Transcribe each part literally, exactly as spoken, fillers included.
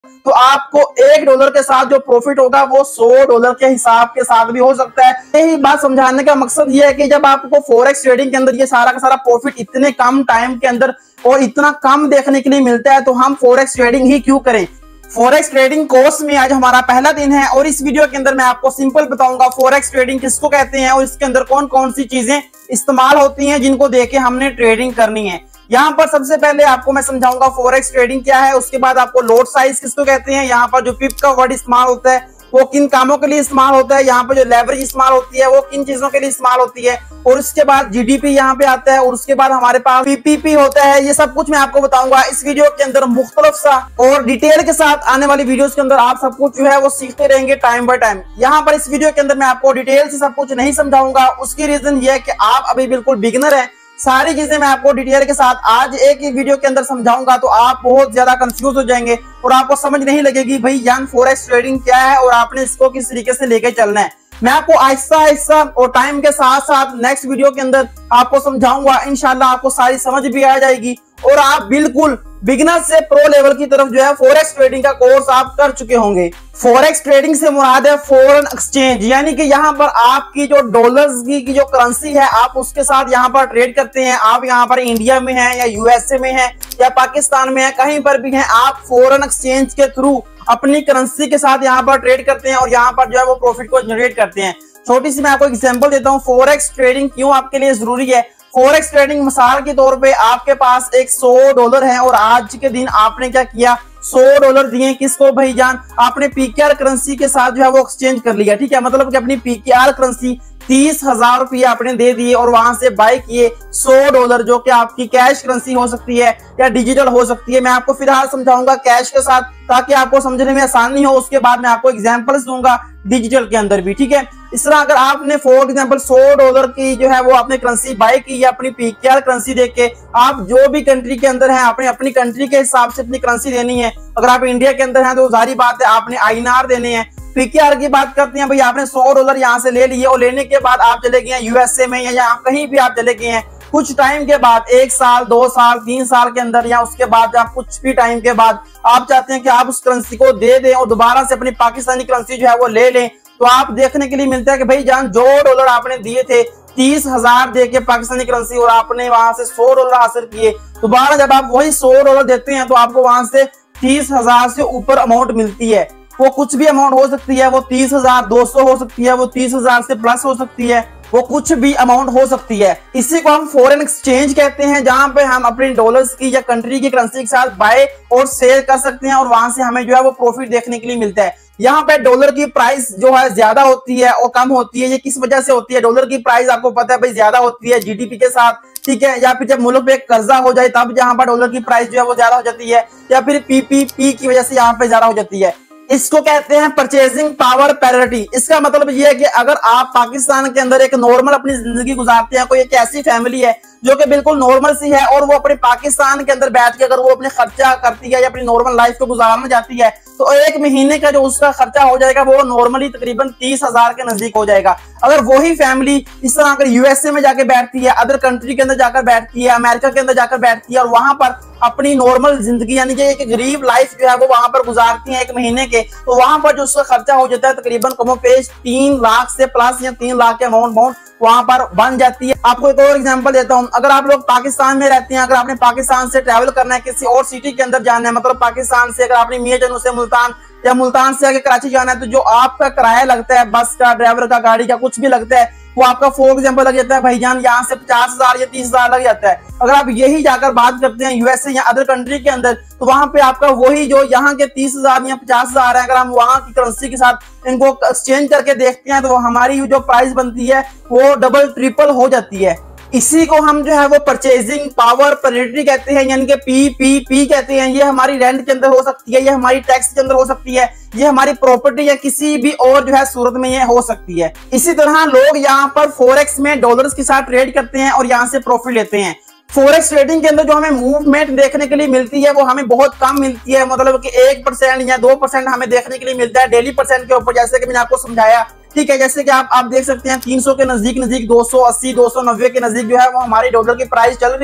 तो आपको एक डॉलर के साथ जो प्रॉफिट होगा वो सौ डॉलर के हिसाब के साथ भी हो सकता है। यही बात समझाने का मकसद ये है कि जब आपको फॉरेक्स ट्रेडिंग के अंदर ये सारा का सारा प्रॉफिट इतने कम टाइम के अंदर और इतना कम देखने के लिए मिलता है तो हम फॉरेक्स ट्रेडिंग ही क्यों करें। फॉरेक्स ट्रेडिंग कोर्स में आज हमारा पहला दिन है और इस वीडियो के अंदर मैं आपको सिंपल बताऊंगा फॉरेक्स ट्रेडिंग किसको कहते हैं और इसके अंदर कौन कौन सी चीजें इस्तेमाल होती हैं जिनको देख के हमने ट्रेडिंग करनी है। यहाँ पर सबसे पहले आपको मैं समझाऊंगा फॉरेक्स ट्रेडिंग क्या है, उसके बाद आपको लॉट साइज किसको कहते हैं, यहाँ पर जो पिप का वर्ड इस्तेमाल होता है वो किन कामों के लिए इस्तेमाल होता है, यहाँ पर जो लेवरेज इस्तेमाल होती है वो किन चीजों के लिए इस्तेमाल होती है, और उसके बाद जीडीपी यहाँ पे आता है और उसके बाद हमारे पास पीपीपी होता है। ये सब कुछ मैं आपको बताऊंगा इस वीडियो के अंदर मुख्तलिफ सा और डिटेल के साथ आने वाली वीडियोस के अंदर आप सब कुछ जो है वो सीखते रहेंगे टाइम बाय टाइम। यहाँ पर इस वीडियो के अंदर मैं आपको डिटेल से सब कुछ नहीं समझाऊंगा, उसकी रीजन ये है कि आप अभी बिल्कुल बिगिनर है। सारी चीजें मैं आपको डिटेल के साथ आज एक ही वीडियो के अंदर समझाऊंगा तो आप बहुत ज्यादा कंफ्यूज हो जाएंगे और आपको समझ नहीं लगेगी भाई यान फॉरेक्स ट्रेडिंग क्या है और आपने इसको किस तरीके से लेके चलना है। मैं आपको आहिस्ता आहिस्ता और टाइम के साथ साथ नेक्स्ट वीडियो के अंदर आपको समझाऊंगा, इंशाल्लाह आपको सारी समझ भी आ जाएगी और आप बिल्कुल बिगिनर से प्रो लेवल की तरफ जो है फॉरेक्स ट्रेडिंग का कोर्स आप कर चुके होंगे। फॉरेक्स ट्रेडिंग से मुराद है फॉरेन एक्सचेंज, यानी कि यहाँ पर आपकी जो डॉलर्स की, की जो करेंसी है आप उसके साथ यहाँ पर ट्रेड करते हैं। आप यहाँ पर इंडिया में हैं या यूएसए में हैं या पाकिस्तान में है, कहीं पर भी हैं, आप फॉरेन एक्सचेंज के थ्रू अपनी करेंसी के साथ यहाँ पर ट्रेड करते हैं और यहाँ पर जो है वो प्रॉफिट को जनरेट करते हैं। छोटी सी मैं आपको एग्जांपल देता हूँ फॉरेक्स ट्रेडिंग क्यों आपके लिए जरूरी है। फॉरेक्स ट्रेडिंग मिसाल के तौर पे आपके पास एक सौ डॉलर है और आज के दिन आपने क्या किया, सौ डॉलर दिए किसको भाईजान, आपने पीकेआर करेंसी के साथ जो है वो एक्सचेंज कर लिया। ठीक है, मतलब कि अपनी पीकेआर करेंसी तीस हजार रुपये आपने दे दिए और वहां से बाय किए सौ डॉलर जो कि आपकी कैश करेंसी हो सकती है या डिजिटल हो सकती है। मैं आपको फिलहाल समझाऊंगा कैश के साथ ताकि आपको समझने में आसानी हो, उसके बाद मैं आपको एग्जांपल्स दूंगा डिजिटल के अंदर भी। ठीक है, इस तरह अगर आपने फॉर एग्जांपल सौ डॉलर की जो है वो आपने करेंसी बाय की है अपनी पीकेआर करेंसी देख के, आप जो भी कंट्री के अंदर है आपने अपनी कंट्री के हिसाब से अपनी करेंसी देनी है। अगर आप इंडिया के अंदर हैं तो जारी बात है आपने आईएनआर देने हैं। पीकेआर की बात करते हैं भाई, आपने सौ डॉलर यहाँ से ले लिए और लेने के बाद आप चले गए हैं यूएसए में या यहाँ कहीं भी आप चले गए हैं, कुछ टाइम के बाद एक साल दो साल तीन साल के अंदर या उसके बाद आप कुछ भी टाइम के बाद आप चाहते हैं कि आप उस करेंसी को दे दें और दोबारा से अपनी पाकिस्तानी करेंसी जो है वो ले लें, तो आप देखने के लिए मिलता है कि भाई जान जो डॉलर आपने दिए थे तीस हजार दे के पाकिस्तानी करेंसी और आपने वहां से सौ डॉलर हासिल किए, दोबारा जब आप वही सौ डॉलर देते हैं तो आपको वहां से तीस हजार से ऊपर अमाउंट मिलती है। वो कुछ भी अमाउंट हो सकती है, वो तीस हजार दो सौ हो सकती है, वो तीस हजार से प्लस हो सकती है, वो कुछ भी अमाउंट हो सकती है। इसी को हम फॉरेन एक्सचेंज कहते हैं, जहां पे हम अपने डॉलर्स की या कंट्री की करेंसी के साथ बाय और सेल कर सकते हैं और वहां से हमें जो है वो प्रॉफिट देखने के लिए मिलता है। यहाँ पे डॉलर की प्राइस जो है ज्यादा होती है और कम होती है, ये किस वजह से होती है। डॉलर की प्राइस आपको पता है भाई ज्यादा होती है जीडीपी के साथ, ठीक है, या फिर जब मुल्क पे कर्जा हो जाए तब जहां पर डॉलर की प्राइस जो है वो ज्यादा हो जाती है, या फिर पीपीपी की वजह से यहाँ पे ज्यादा हो जाती है। इसको कहते हैं परचेजिंग पावर पैरिटी। इसका मतलब ये है कि अगर आप पाकिस्तान के अंदर एक नॉर्मल अपनी जिंदगी गुजारते हैं, कोई एक ऐसी फैमिली है जो कि बिल्कुल नॉर्मल सी है और वो अपने पाकिस्तान के अंदर बैठ के अगर वो अपने खर्चा करती है या अपनी नॉर्मल लाइफ को गुजारना चाहती है तो एक महीने का जो उसका खर्चा हो जाएगा वो नॉर्मली तकरीबन तीस हजार के नजदीक हो जाएगा। अगर वही फैमिली इस तरह अगर यूएसए में जाकर बैठती है, अदर कंट्री के अंदर जाकर बैठती है, अमेरिका के अंदर जाकर बैठती है और वहां पर अपनी नॉर्मल जिंदगी यानी कि एक गरीब लाइफ जो है वो वहां पर गुजारती है एक महीने के, तो वहां पर जो उसका खर्चा हो जाता है तकरीबन कमो पेश तीन लाख से प्लस या तीन लाख के अमाउंट अमाउंट वहां पर बन जाती है। आपको एक और एग्जांपल देता हूं, अगर आप लोग पाकिस्तान में रहते हैं, अगर आपने पाकिस्तान से ट्रैवल करना है किसी और सिटी के अंदर जाना है, मतलब पाकिस्तान से अगर आपने मियां जनू से मुल्तान या मुल्तान से आगे कराची जाना है, तो जो आपका किराया लगता है बस का, ड्राइवर का, गाड़ी का, कुछ भी लगता है वो आपका फॉर एग्जांपल लग जाता है भाईजान यहाँ से पचास हजार या तीस हजार लग जाता है। अगर आप यही जाकर बात करते हैं यूएसए या अदर कंट्री के अंदर तो वहां पे आपका वही जो यहाँ के तीस हजार या पचास हजार है, अगर हम वहां की करेंसी के साथ इनको एक्सचेंज करके देखते हैं तो हमारी जो प्राइस बनती है वो डबल ट्रिपल हो जाती है। इसी को हम जो है वो परचेजिंग पावर पैरिटी कहते हैं, यानी कि पी पी पी कहते हैं। ये हमारी रेंट के अंदर हो सकती है, ये हमारी टैक्स के अंदर हो सकती है, ये हमारी प्रॉपर्टी या किसी भी और जो है सूरत में ये हो सकती है। इसी तरह लोग यहाँ पर फॉरेक्स में डॉलर्स के साथ ट्रेड करते हैं और यहाँ से प्रॉफिट लेते हैं। फॉरेक्स ट्रेडिंग के अंदर जो हमें मूवमेंट देखने के लिए मिलती है वो हमें बहुत कम मिलती है, मतलब कि एक परसेंट या दो परसेंट हमें देखने के लिए मिलता है डेली परसेंट के ऊपर, जैसे कि मैंने आपको समझाया। ठीक है, जैसे कि आप आप देख सकते हैं तीन सौ के नजदीक नजदीक दो सौ अस्सी दो सौ नब्बे के नजदीक जो है वो हमारी डॉलर की प्राइस चल रही है।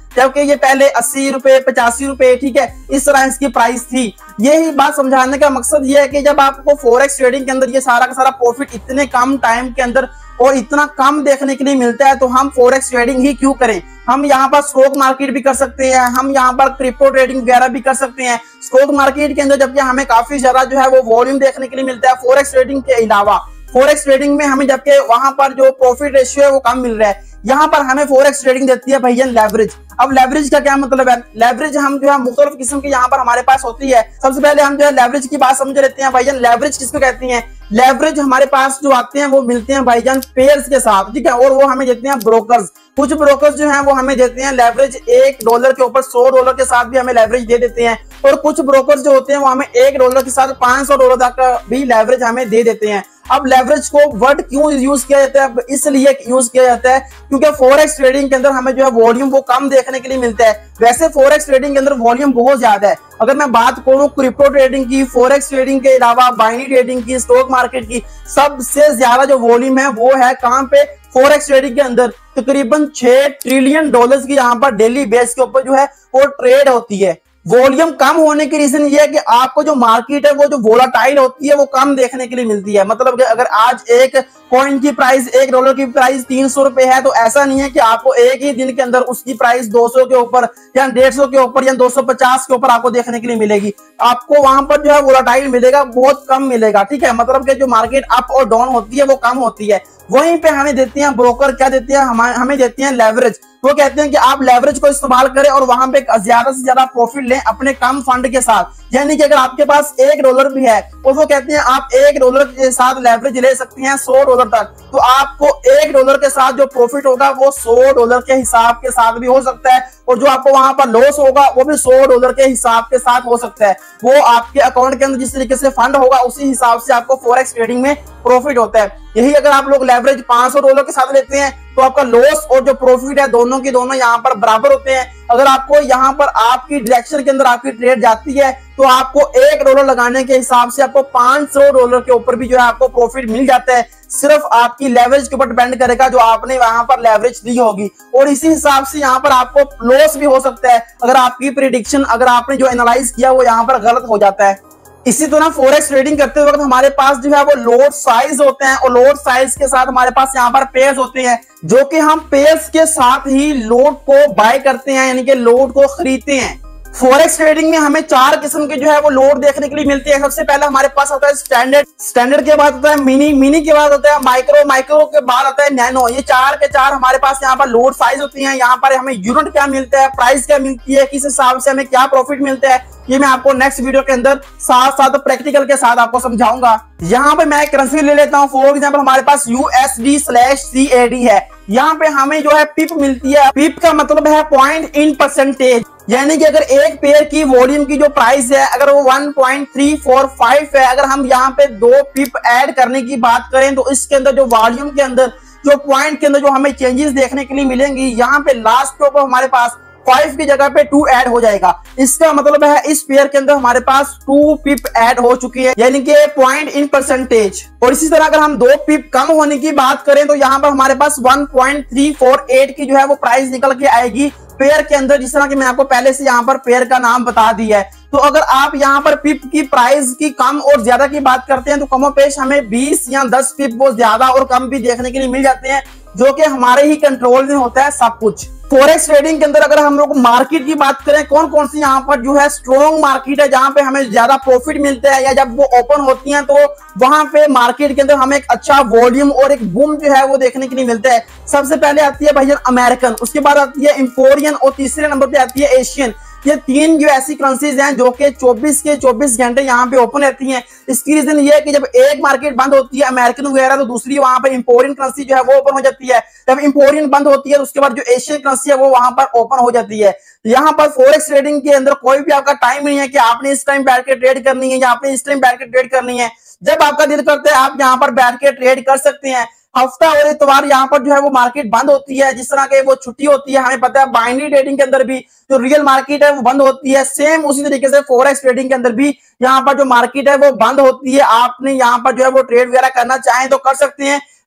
जबकि ये पहले अस्सी रुपए पचासी रुपए, ठीक है, इस तरह इसकी प्राइस थी। यही बात समझाने का मकसद ये है कि जब आपको फॉरेक्स ट्रेडिंग के अंदर ये सारा का सारा प्रॉफिट इतने कम टाइम के अंदर और इतना कम देखने के लिए मिलता है, तो हम फॉरेक्स ट्रेडिंग ही क्यों करें। हम यहाँ पर स्टॉक मार्केट भी कर सकते हैं, हम यहाँ पर क्रिप्टो ट्रेडिंग वगैरह भी कर सकते हैं। स्टॉक मार्केट के अंदर जबकि हमें काफी ज्यादा जो है वो वॉल्यूम देखने के लिए मिलता है फॉरेक्स ट्रेडिंग के अलावा। फॉरेक्स ट्रेडिंग में हमें जबकि वहां पर जो प्रॉफिट रेशियो है वो कम मिल रहा है, यहाँ पर हमें फॉरेक्स ट्रेडिंग देती है भैया लेवरेज। अब लेवरेज का क्या मतलब है? लेवरेज हम जो है मुख्तलिफ किस्म की यहाँ पर हमारे पास होती है। सबसे पहले हम जो है लेवरेज की बात समझ लेते हैं भाईजान। लेवरेज किसको कहती हैं? लेवरेज हमारे पास जो आते हैं वो मिलते हैं भाईजान पेयर्स के साथ, ठीक है, और वो हमें देते हैं ब्रोकर्स। कुछ ब्रोकर्स जो हैं वो हमें देते हैं लेवरेज एक डॉलर के ऊपर सौ डॉलर के साथ भी हमें लेवरेज दे देते हैं, और कुछ ब्रोकर्स जो होते हैं वो हमें एक डॉलर के साथ पांच सौ डॉलर तक भी लेवरेज हमें दे देते हैं। अब लेवरेज को वर्ड क्यों यूज किया जाता है? इसलिए यूज किया जाता है क्योंकि फॉरेक्स ट्रेडिंग के अंदर हमें जो है वॉल्यूम वो कम देखने के लिए मिलता है। वैसे फॉरेक्स ट्रेडिंग के अंदर वॉल्यूम बहुत ज्यादा है। अगर मैं बात करूं क्रिप्टो ट्रेडिंग की, फॉरेक्स ट्रेडिंग के अलावा बाइनरी ट्रेडिंग की, स्टॉक मार्केट की, सबसे ज्यादा जो वॉल्यूम है वो है कहां पे? फॉरेक्स ट्रेडिंग के अंदर। तकरीबन छह ट्रिलियन डॉलर्स की यहाँ पर डेली बेस के ऊपर जो है वो ट्रेड होती है। वॉल्यूम कम होने की रीजन ये है कि आपको जो मार्केट है वो जो वोलाटाइल होती है वो कम देखने के लिए मिलती है। मतलब कि अगर आज एक कॉइन की प्राइस, एक डॉलर की प्राइस तीन सौ रुपए है, तो ऐसा नहीं है कि आपको एक ही दिन के अंदर उसकी प्राइस दो सौ के ऊपर या डेढ़ सौ के ऊपर या दो सौ पचास के ऊपर आपको देखने के लिए मिलेगी। आपको वहां पर जो है वोलाटाइल मिलेगा, बहुत कम मिलेगा, ठीक है। मतलब कि जो मार्केट अप और डाउन होती है वो कम होती है। वहीं पे हमें देते हैं ब्रोकर, क्या देते हैं? हमें देते हैं लेवरेज। वो कहते हैं कि आप लेवरेज को इस्तेमाल करें और वहां पे ज्यादा से ज्यादा प्रॉफिट लें अपने कम फंड के साथ। यानी कि अगर आपके पास एक डॉलर भी है और वो कहते हैं आप एक डॉलर के साथ लेवरेज ले सकते हैं सौ डॉलर तक, तो आपको एक डॉलर के साथ जो प्रॉफिट होगा वो सौ डॉलर के हिसाब के साथ भी हो सकता है, और जो आपको वहां पर लॉस होगा वो भी सौ डॉलर के हिसाब के साथ हो सकता है। वो आपके अकाउंट के अंदर जिस तरीके से फंड होगा उसी हिसाब से आपको फॉरेक्स ट्रेडिंग में प्रॉफिट होता है। यही अगर आप लोग लेवरेज पांच सौ डॉलर के साथ लेते हैं तो आपका लॉस और जो प्रॉफिट है दोनों की दोनों यहाँ पर बराबर होते हैं। अगर आपको यहाँ पर आपकी डायरेक्शन के अंदर आपकी ट्रेड जाती है तो आपको एक डॉलर लगाने के हिसाब से आपको पांच सौ डॉलर के ऊपर भी जो है आपको प्रॉफिट मिल जाता है। सिर्फ आपकी लेवरेज के ऊपर डिपेंड करेगा जो आपने वहां पर लेवरेज ली होगी, और इसी हिसाब से यहाँ पर आपको लॉस भी हो सकता है अगर आपकी प्रिडिक्शन, अगर आपने जो एनालाइज किया वो यहाँ पर गलत हो जाता है। इसी तरह फॉरेक्स ट्रेडिंग करते वक्त हमारे पास जो है वो लोड साइज होते हैं, और लोड साइज के साथ हमारे पास यहाँ पर पेयर्स होते हैं, जो कि हम पेयर्स के साथ ही लोड को बाय करते हैं, यानी कि लोड को खरीदते हैं। फॉरेक्स ट्रेडिंग में हमें चार किस्म के जो है वो लोड देखने के लिए मिलते हैं। सबसे पहले हमारे पास होता है स्टैंडर्ड, स्टैंडर्ड के बाद होता है मिनी, मिनी के बाद होता है माइक्रो, माइक्रो के बाद आता है नैनो। ये चार के चार हमारे पास यहाँ पर लोड साइज होती हैं। यहाँ पर हमें यूनिट क्या मिलता है, प्राइस क्या मिलती है, किस हिसाब से हमें क्या प्रॉफिट मिलता है, ये मैं आपको नेक्स्ट वीडियो के अंदर साथ साथ प्रैक्टिकल के साथ आपको समझाऊंगा। यहाँ पे मैं करेंसी ले लेता हूँ। फॉर एग्जाम्पल हमारे पास यूएसडी स्लैश सीएडी है। यहाँ पे हमें जो है पिप मिलती है। पिप का मतलब है पॉइंट इन परसेंटेज, यानी कि अगर एक पेयर की वॉल्यूम की जो प्राइस है अगर वो one point three four five है, अगर हम यहाँ पे दो पिप ऐड करने की बात करें तो इसके अंदर जो वॉल्यूम के अंदर जो पॉइंट के अंदर जो हमें चेंजेस देखने के लिए मिलेंगी, यहाँ पे लास्ट के ऊपर हमारे पास फाइव की जगह पे टू ऐड हो जाएगा। इसका मतलब है इस पेयर के अंदर हमारे पास टू पिप ऐड हो चुकी है, यानी कि पॉइंट इन परसेंटेज। और इसी तरह अगर हम दो पिप कम होने की बात करें तो यहाँ पर हमारे पास one point three four eight की जो है वो प्राइस निकल के आएगी पेयर के अंदर, जिस तरह कि मैं आपको पहले से यहाँ पर पेयर का नाम बता दिया है। तो अगर आप यहाँ पर पिप की प्राइस की कम और ज्यादा की बात करते हैं तो कमोपेश हमें बीस या दस पिप वो ज्यादा और कम भी देखने के लिए मिल जाते हैं, जो कि हमारे ही कंट्रोल में होता है सब कुछ। फॉरेक्स ट्रेडिंग के अंदर अगर हम लोग मार्केट की बात करें, कौन कौन सी यहाँ पर जो है स्ट्रॉन्ग मार्केट है जहां पे हमें ज्यादा प्रॉफिट मिलता है, या जब वो ओपन होती हैं तो वहां पे मार्केट के अंदर हमें एक अच्छा वॉल्यूम और एक बूम जो है वो देखने के लिए मिलता है। सबसे पहले आती है भैया अमेरिकन, उसके बाद आती है इंफोरियन और तीसरे नंबर पे आती है एशियन। ये तीन जो ऐसी करेंसीज हैं जो कि चौबीस के चौबीस घंटे यहाँ पे ओपन रहती हैं। इसकी रीजन ये है कि जब एक मार्केट बंद होती है अमेरिकन वगैरह, तो दूसरी वहां पर इंपोरियन करेंसी जो है वो ओपन हो जाती है। जब इंपोरियन बंद होती है तो उसके बाद जो एशियन करेंसी है वो वहां पर ओपन हो जाती है। यहाँ पर फॉरेक्स ट्रेडिंग के अंदर कोई भी आपका टाइम नहीं है कि आपने इस टाइम बैठ के ट्रेड करनी है या आपने इस टाइम बैठ के ट्रेड करनी है। जब आपका दिल करता है आप यहाँ पर बैठ के ट्रेड कर सकते हैं। हफ्ता और इतवार यहाँ पर जो है वो मार्केट बंद होती है, जिस तरह के वो छुट्टी होती है। हमें पता है बाइनरी ट्रेडिंग के अंदर भी जो रियल मार्केट है वो बंद होती है, सेम उसी तरीके से फॉरेक्स ट्रेडिंग के अंदर भी यहाँ पर जो मार्केट है वो बंद होती है। आपने यहाँ पर जो है वो ट्रेड वगैरह करना चाहें तो कर सकते हैं,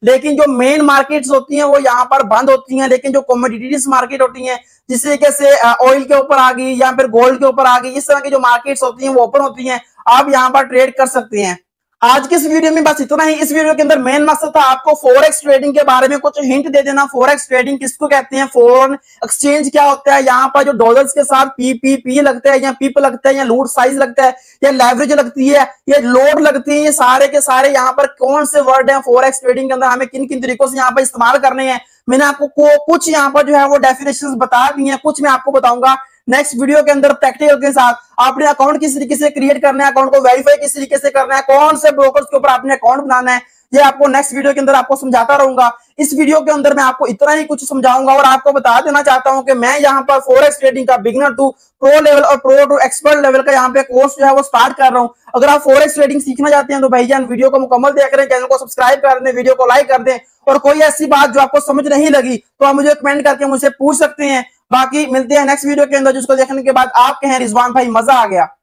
लेकिन जो मेन मार्केट्स होती हैं वो यहाँ पर बंद होती हैं। लेकिन जो कमोडिटीज मार्केट होती हैं, जिस तरीके से ऑयल के ऊपर आ गई या फिर गोल्ड के ऊपर आ गई, इस तरह की जो मार्केट्स होती हैं वो ओपन होती हैं, आप यहाँ पर ट्रेड कर सकते हैं। आज की इस वीडियो में बस इतना ही। इस वीडियो के अंदर मेन मकसद था आपको फॉरेक्स ट्रेडिंग के बारे में कुछ हिंट दे देना। फॉरेक्स ट्रेडिंग किसको कहते हैं, फॉरेन एक्सचेंज क्या होता है, यहाँ पर जो डॉलर्स के साथ पी पी पी लगता है या पिप लगता है या लूट साइज लगता है या लेवरेज लगती है या लोड लगती है, ये सारे के सारे यहाँ पर कौन से वर्ड हैं फॉरेक्स ट्रेडिंग के अंदर, हमें किन किन तरीकों से यहाँ पर इस्तेमाल करने हैं। मैंने आपको कुछ यहाँ पर जो है वो डेफिनेशन बता दी है, कुछ मैं आपको बताऊंगा नेक्स्ट वीडियो के अंदर प्रैक्टिकल के साथ। आपने अकाउंट किस तरीके से क्रिएट करना है, अकाउंट को वेरीफाई किस तरीके से करना है, कौन से ब्रोकर्स के ऊपर आपने अकाउंट बनाना है, ये आपको नेक्स्ट वीडियो के अंदर आपको समझाता रहूंगा। इस वीडियो के अंदर मैं आपको इतना ही कुछ समझाऊंगा और आपको बता देना चाहता हूं कि मैं यहाँ पर फॉरेक्स ट्रेडिंग का बिगिनर टू प्रो लेवल और प्रो टू एक्सपर्ट लेवल का यहाँ पे कोर्स जो है वो स्टार्ट कर रहा हूं। अगर आप फॉरेक्स ट्रेडिंग सीखना चाहते हैं तो भाईजान वीडियो को मुकम्मल देख रहे हैं, चैनल को सब्सक्राइब कर दें, वीडियो को लाइक कर दें, और कोई ऐसी बात जो आपको समझ नहीं लगी तो आप मुझे कमेंट करके मुझसे पूछ सकते हैं। बाकी मिलते हैं नेक्स्ट वीडियो के अंदर, जिसको देखने के बाद आप कहें रिजवान भाई मजा आ गया।